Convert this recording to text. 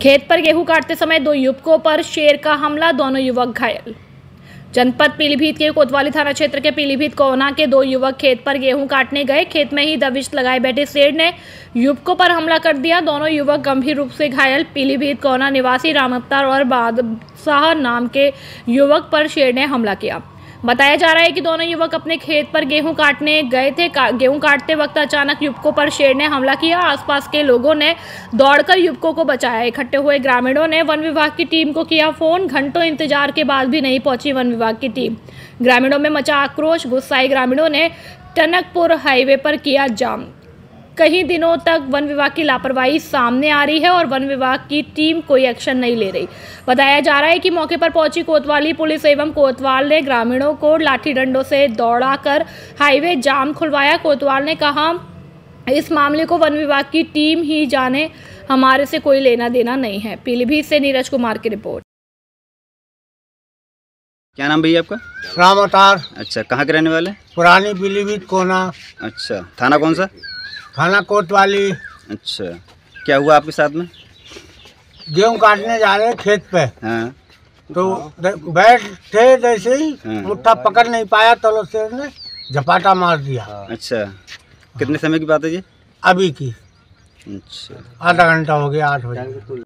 खेत पर गेहूं काटते समय 2 युवकों पर शेर का हमला, दोनों युवक घायल। जनपद पीलीभीत के कोतवाली थाना क्षेत्र के पीलीभीत कोना के 2 युवक खेत पर गेहूं काटने गए। खेत में ही दबिश लगाए बैठे शेर ने युवकों पर हमला कर दिया। दोनों युवक गंभीर रूप से घायल। पीलीभीत कोना निवासी राम अवतार और बादशाह नाम के युवक पर शेर ने हमला किया। बताया जा रहा है कि दोनों युवक अपने खेत पर गेहूं काटने गए थे। गेहूं काटते वक्त अचानक युवकों पर शेर ने हमला किया। आसपास के लोगों ने दौड़कर युवकों को बचाया। इकट्ठे हुए ग्रामीणों ने वन विभाग की टीम को किया फोन। घंटों इंतजार के बाद भी नहीं पहुंची वन विभाग की टीम। ग्रामीणों में मचा आक्रोश। गुस्साए ग्रामीणों ने टनकपुर हाईवे पर किया जाम। कई दिनों तक वन विभाग की लापरवाही सामने आ रही है और वन विभाग की टीम कोई एक्शन नहीं ले रही। बताया जा रहा है कि मौके पर पहुंची कोतवाली पुलिस एवं कोतवाल ने ग्रामीणों को लाठी डंडों से दौड़ाकर हाईवे जाम खुलवाया। कोतवाल ने कहा, इस मामले को वन विभाग की टीम ही जाने, हमारे से कोई लेना देना नहीं है। पीलीभीत से नीरज कुमार की रिपोर्ट। क्या नाम भैया आपका? राम अवतार। अच्छा, कहाँ के रहने वाले? पुरानी पीलीभीत कोना। अच्छा, थाना कौन सा? थाना कोतवाली। अच्छा, क्या हुआ आपके साथ में? गेहूं काटने जा रहे खेत पे। हाँ। तो बैठे जैसे ही मुट्ठा पकड़ नहीं पाया तो शेर ने झपाटा मार दिया। अच्छा, कितने समय की बात है ये? अभी की। अच्छा, आधा घंटा हो गया, 8 बजे।